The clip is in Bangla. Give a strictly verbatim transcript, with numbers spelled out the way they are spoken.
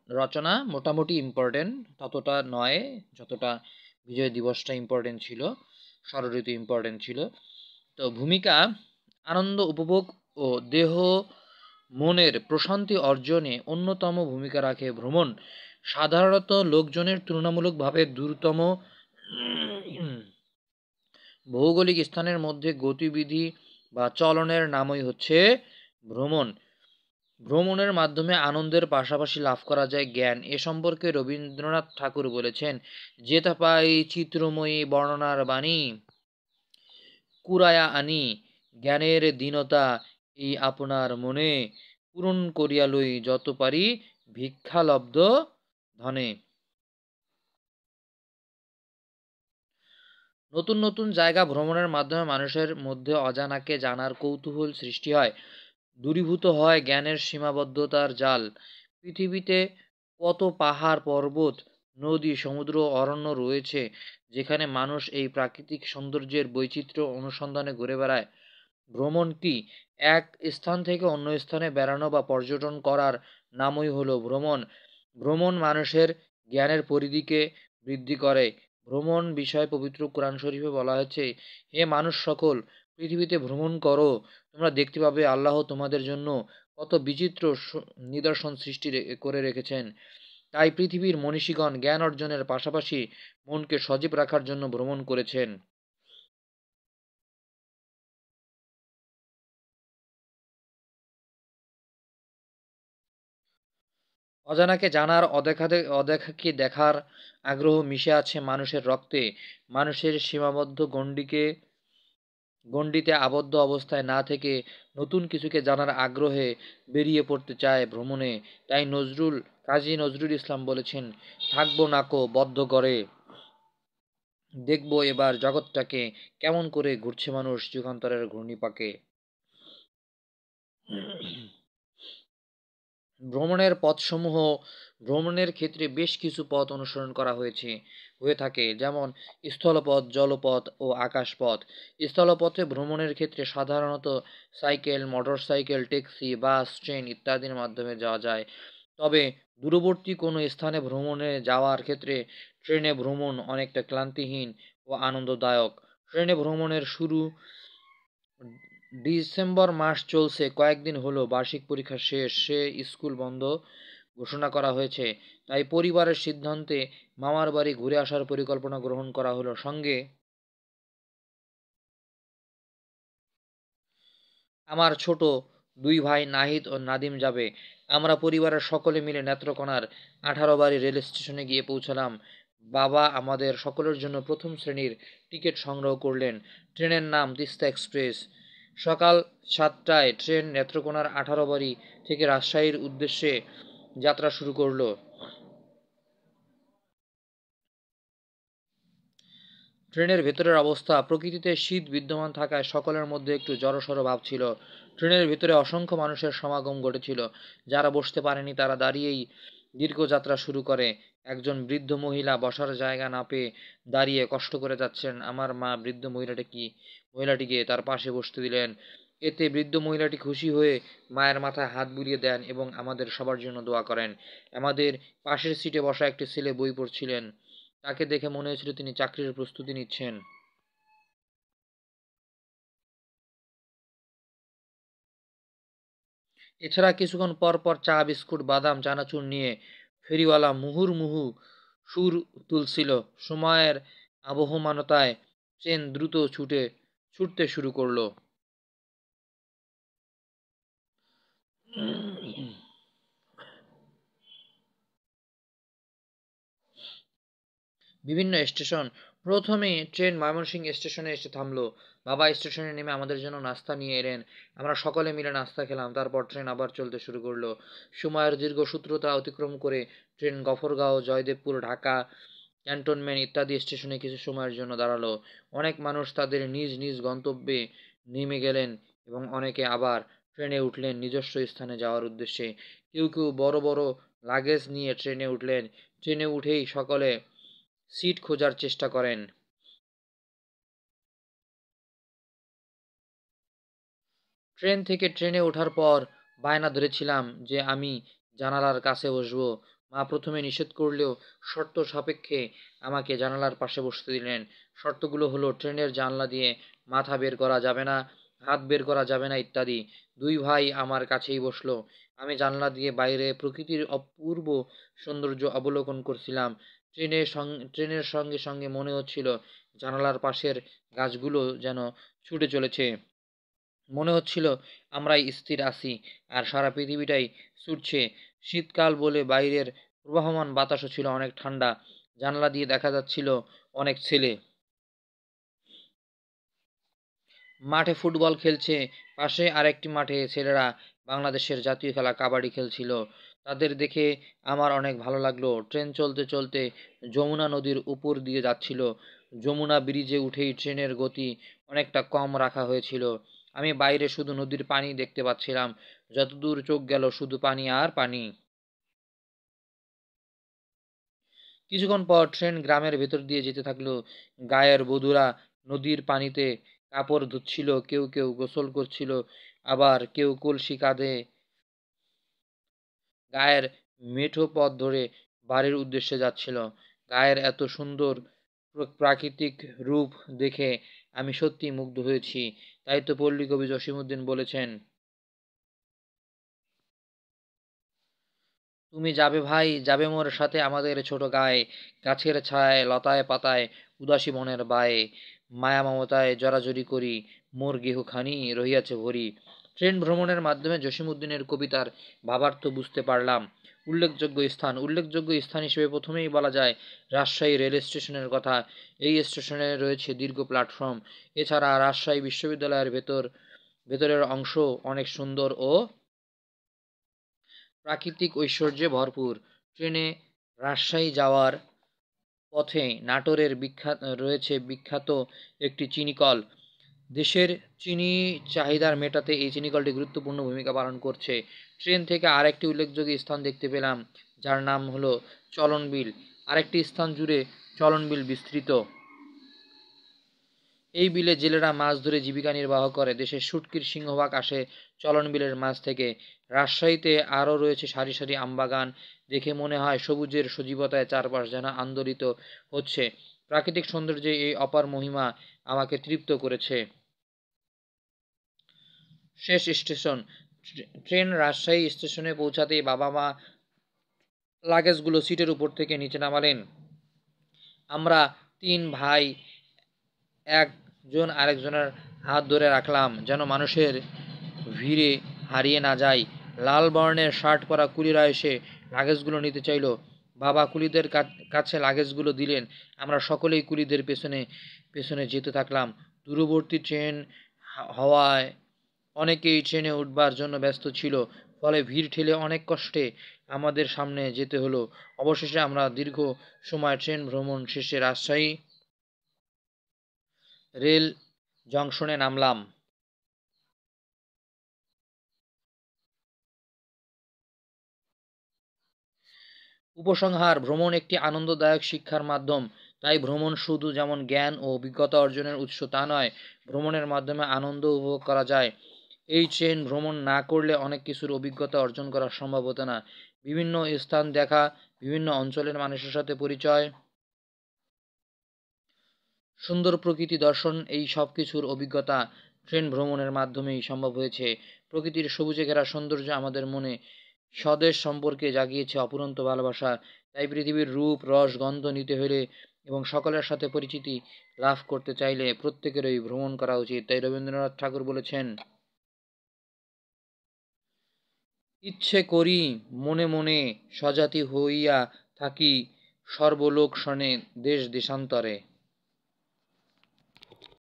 রচনা মোটামুটি ইম্পর্টেন্ট, ততটা নয় যতটা বিজয় দিবসটা ইম্পর্টেন্ট ছিল, ষড়ঋতু ইম্পর্টেন্ট ছিল। তো ভূমিকা: আনন্দ উপভোগ ও দেহ মনের প্রশান্তি অর্জনে অন্যতম ভূমিকা রাখে ভ্রমণ। সাধারণত লোকজনের তুলনামূলকভাবে দূরতম ভৌগোলিক স্থানের মধ্যে গতিবিধি বা চলনের নামই হচ্ছে ভ্রমণ। ভ্রমণের মাধ্যমে আনন্দের পাশাপাশি লাভ করা যায় জ্ঞান। এ সম্পর্কে রবীন্দ্রনাথ ঠাকুর বলেছেন, যেথা পাই চিত্রময়ী বর্ণনার বাণী, কুড়ায়া আনি জ্ঞানের দীনতা এই আপনার মনে, পূরণ করিয়া লই যত পারি ভিক্ষালব্ধ ধনে। নতুন নতুন জায়গা ভ্রমণের মাধ্যমে মানুষের মধ্যে অজানাকে জানার কৌতূহল সৃষ্টি হয়, দূরীভূত হয় জ্ঞানের সীমাবদ্ধতার জাল। পৃথিবীতে কত পাহাড় পর্বত, নদী, সমুদ্র, অরণ্য রয়েছে, যেখানে মানুষ এই প্রাকৃতিক সৌন্দর্যের বৈচিত্র্য অনুসন্ধানে ঘুরে বেড়ায়। ভ্রমণ কি? এক স্থান থেকে অন্য স্থানে বেড়ানো বা পর্যটন করার নামই হলো ভ্রমণ। ভ্রমণ মানুষের জ্ঞানের পরিধিকে বৃদ্ধি করে। ভ্রমণ বিষয়ে পবিত্র কোরআন শরীফে বলা হয়েছে, হে মানুষ সকল, পৃথিবীতে ভ্রমণ করো, তোমরা দেখতে পাবে আল্লাহ তোমাদের জন্য কত বিচিত্র নিদর্শন সৃষ্টি করে রেখেছেন। তাই পৃথিবীর মনীষীগণ জ্ঞান অর্জনের পাশাপাশি মনকে সজীব রাখার জন্য ভ্রমণ করেছেন। অজানাকে জানার, অদেখাতে অদেখাকে দেখার আগ্রহ মিশে আছে মানুষের রক্তে। মানুষের সীমাবদ্ধ গণ্ডিকে গণ্ডিতে আবদ্ধ অবস্থায় না থেকে নতুন কিছুকে জানার আগ্রহে বেরিয়ে পড়তে চায় ভ্রমণে। তাই নজরুল কাজী নজরুল ইসলাম বলেছেন, থাকবো নাকো বদ্ধ ঘরে, দেখবো এবার জগৎটাকে, কেমন করে ঘুরছে মানুষ যুগান্তরের ঘূর্ণিপাকে। ভ্রমণের পথসমূহ: ভ্রমণের ক্ষেত্রে বেশ কিছু পথ অনুসরণ করা হয়েছে হয়ে থাকে, যেমন স্থলপথ, জলপথ ও আকাশপথ। স্থলপথে ভ্রমণের ক্ষেত্রে সাধারণত cycle, motorcycle, taxi, bus, train ইত্যাদির মাধ্যমে যাওয়া যায়। তবে দূরবর্তী কোনো স্থানে ভ্রমণে যাওয়ার ক্ষেত্রে ট্রেনে ভ্রমণ অনেকটা ক্লান্তিহীন ও আনন্দদায়ক। ট্রেনে ভ্রমণের শুরু ডিসেম্বর মাস চলছে, কয়েকদিন হলো বার্ষিক পরীক্ষা শেষ, সে স্কুল বন্ধ ঘোষণা করা হয়েছে। তাই পরিবারের সিদ্ধান্তে মামার বাড়ি ঘুরে আসার পরিকল্পনা গ্রহণ করা হলো। সঙ্গে আমার ছোট দুই ভাই নাহিদ ও নাদিম যাবে। আমরা পরিবারের সকলে মিলে নেত্রকোনার আঠারো বাড়ি রেল স্টেশনে গিয়ে পৌঁছালাম। বাবা আমাদের সকলের জন্য প্রথম শ্রেণীর টিকিট সংগ্রহ করলেন। ট্রেনের নাম তিস্তা এক্সপ্রেস। সকাল সাতটায় ট্রেন নেত্রকোনার আঠারো বাড়ি থেকে রাজশাহীর উদ্দেশ্যে যাত্রা শুরু করলো। ট্রেনের ভেতরের অবস্থা: প্রকৃতিতে শীত বিদ্যমান থাকায় সকলের মধ্যে একটু জড়সড় ভাব ছিল। ট্রেনের ভেতরে অসংখ্য মানুষের সমাগম ঘটেছিল। যারা বসতে পারেনি তারা দাঁড়িয়েই দীর্ঘ যাত্রা শুরু করে। একজন বৃদ্ধ মহিলা বসার জায়গা না পেয়ে দাঁড়িয়ে কষ্ট করে যাচ্ছেন। আমার মা বৃদ্ধ মহিলাটিকে মহিলাটিকে তার পাশে বসতে দিলেন। এতে বৃদ্ধ মহিলাটি খুশি হয়ে মায়ের মাথায় হাত বুলিয়ে দেন এবং আমাদের সবার জন্য দোয়া করেন। আমাদের পাশের সিটে বসা একটি ছেলে বই পড়ছিলেন। তাকে দেখে মনে হয়েছিল তিনি চাকরির প্রস্তুতি নিচ্ছেন। এছাড়া কিছুক্ষণ পর পর চা, বিস্কুট, বাদাম, চানাচুর নিয়ে ফেরিওয়ালা মুহুর্মুহু সুর তুলছিল। সময়ের আবহমানতায় ট্রেন দ্রুত ছুটে ছুটতে শুরু করলো। বিভিন্ন স্টেশন: প্রথমে ট্রেন ময়মনসিংহ স্টেশনে এসে থামলো। বাবা স্টেশনে নেমে আমাদের জন্য নাস্তা নিয়ে এলেন। আমরা সকলে মিলে নাস্তা খেলাম। তারপর ট্রেন আবার চলতে শুরু করলো। সময়ের দীর্ঘসূত্রতা অতিক্রম করে ট্রেন গফরগাঁও, জয়দেবপুর, ঢাকা ক্যান্টনমেন্ট ইত্যাদি স্টেশনে কিছু সময়ের জন্য দাঁড়ালো। অনেক মানুষ তাদের নিজ নিজ গন্তব্যে নেমে গেলেন এবং অনেকে আবার ট্রেনে উঠলেন নিজস্ব স্থানে যাওয়ার উদ্দেশ্যে। কেউ কেউ বড় বড় লাগেজ নিয়ে ট্রেনে উঠলেন। ট্রেনে উঠেই সকলে সিট খোঁজার চেষ্টা করেন। ট্রেন থেকে ট্রেনে ওঠার পর বায়না ধরেছিলাম যে আমি জানালার কাছে বসবো। মা প্রথমে নিষেধ করলেও শর্ত সাপেক্ষে আমাকে জানালার পাশে বসতে দিলেন। শর্তগুলো হলো ট্রেনের জানলা দিয়ে মাথা বের করা যাবে না, হাত বের করা যাবে না ইত্যাদি। দুই ভাই আমার কাছেই বসলো। আমি জানলা দিয়ে বাইরে প্রকৃতির অপূর্ব সৌন্দর্য অবলোকন করছিলাম। ট্রেনের সঙ্গে ট্রেনের সঙ্গে সঙ্গে মনে হচ্ছিল জানালার পাশের গাছগুলো যেন ছুটে চলেছে। মনে হচ্ছিল আমরাই স্থির আছি আর সারা পৃথিবীটাই ছুটছে। শীতকাল বলে বাইরের প্রবাহমান বাতাসও ছিল অনেক ঠান্ডা। জানলা দিয়ে দেখা যাচ্ছিল অনেক ছেলে মাঠে ফুটবল খেলছে। পাশে আরেকটি মাঠে ছেলেরা বাংলাদেশের জাতীয় খেলা কাবাডি খেলছিল। তাদের দেখে আমার অনেক ভালো লাগলো। ট্রেন চলতে চলতে যমুনা নদীর উপর দিয়ে যাচ্ছিল। যমুনা ব্রিজে উঠেই ট্রেনের গতি অনেকটা কম রাখা হয়েছিল। আমি বাইরে শুধু নদীর পানি দেখতে পাচ্ছিলাম। যতদূর চোখ গেল শুধু পানি আর পানি। কিছুক্ষণ পর ট্রেন গ্রামের ভেতর দিয়ে যেতে থাকলো। গাঁয়ের বধূরা নদীর পানিতে কাপড় ধুচ্ছিল, কেউ কেউ গোসল করছিল, আবার কেউ কলসি কাঁধে গায়ের মেঠো পথ ধরে বাড়ির উদ্দেশ্যে যাচ্ছিল। গায়ের এত সুন্দর প্র- প্রাকৃতিক রূপ দেখে আমি সত্যি মুগ্ধ হয়েছি। তাই তো পল্লী কবি জসিমউদ্দিন বলেছেন, তুমি যাবে ভাই, যাবে মোর সাথে আমাদের ছোট গায়ে, গাছের ছায়ায় লতায় পাতায় উদাসী মনের বায়ে, মায়া মমতায় জড়াজড়ি করি, মোর গেহখানি রহিয়াছে ভরি। ট্রেন ভ্রমণের মাধ্যমে জসিমউদ্দিনের কবিতার ভাবার্থ বুঝতে পারলাম। উল্লেখযোগ্য স্থান উল্লেখযোগ্য স্থান হিসেবে প্রথমেই বলা যায় রাজশাহী রেল স্টেশনের কথা। এই স্টেশনে রয়েছে দীর্ঘ প্ল্যাটফর্ম। এছাড়া রাজশাহী বিশ্ববিদ্যালয়ের ভেতর ভেতরের অংশ অনেক সুন্দর ও প্রাকৃতিক ঐশ্বর্যে ভরপুর। ট্রেনে রাজশাহী যাওয়ার পথে নাটোরের বিখ্যাত রয়েছে বিখ্যাত একটি চিনিকল। দেশের চিনি চাহিদার মেটাতে এই চিনিকলটি গুরুত্বপূর্ণ ভূমিকা পালন করছে। ট্রেন থেকে আরেকটি উল্লেখযোগ্য স্থান দেখতে পেলাম, যার নাম হলো চলনবিল। আরেকটি স্থান জুড়ে চলনবিল বিস্তৃত। এই বিলে জেলেরা মাছ ধরে জীবিকা নির্বাহ করে। দেশের শুটকির সিংহভাগ আসে চলন বিলের মাছ থেকে। রাজশাহীতে আরও রয়েছে সারি সারি আমবাগান। দেখে মনে হয় সবুজের সজীবতায় চারপাশ যেন আন্দোলিত হচ্ছে। প্রাকৃতিক সৌন্দর্যে এই অপার মহিমা আমাকে তৃপ্ত করেছে। শেষ স্টেশন। ট্রেন রাজশাহী স্টেশনে পৌঁছাতেই বাবা মা লাগেজগুলো সিটের উপর থেকে নিচে নামালেন। আমরা তিন ভাই একজন আরেকজনের হাত ধরে রাখলাম যেন মানুষের ভিড়ে হারিয়ে না যাই। লাল বর্ণের শার্ট পরা কুলিরা এসে লাগেজগুলো নিতে চাইল। বাবা কুলিদের কাছে লাগেজগুলো দিলেন। আমরা সকলেই কুলিদের পেছনে পেছনে যেতে থাকলাম। দূরবর্তী ট্রেন হওয়ায় অনেকেই ট্রেনে উঠবার জন্য ব্যস্ত ছিল। ফলে ভিড় ঠেলে অনেক কষ্টে আমাদের সামনে যেতে হলো। অবশেষে আমরা দীর্ঘ সময় ট্রেন ভ্রমণ শেষে রাজশাহী রেল জংশনে নামলাম। উপসংহার: ভ্রমণ একটি আনন্দদায়ক শিক্ষার মাধ্যম। তাই ভ্রমণ শুধু যেমন জ্ঞান ও অভিজ্ঞতা অর্জনের উৎস তা নয়, ভ্রমণের মাধ্যমে আনন্দ উপভোগ করা যায়। এই ট্রেন ভ্রমণ না করলে অনেক কিছুর অভিজ্ঞতা অর্জন করা সম্ভব হতো না। বিভিন্ন স্থান দেখা, বিভিন্ন অঞ্চলের মানুষের সাথে পরিচয়, সুন্দর প্রকৃতি দর্শন, এই সব কিছুর অভিজ্ঞতা ট্রেন ভ্রমণের মাধ্যমেই সম্ভব হয়েছে। প্রকৃতির সবুজে ঘেরা সৌন্দর্য আমাদের মনে স্বদেশ সম্পর্কে জাগিয়েছে অফুরন্ত ভালোবাসা। তাই পৃথিবীর রূপ রস গন্ধ নিতে হলে এবং সকলের সাথে পরিচিতি লাভ করতে চাইলে প্রত্যেকেরই ভ্রমণ করা উচিত। তাই রবীন্দ্রনাথ ঠাকুর বলেছেন, ইচ্ছে করি মনে মনে স্বজাতি হইয়া থাকি সর্বলোক শনে দেশ দেশান্তরে।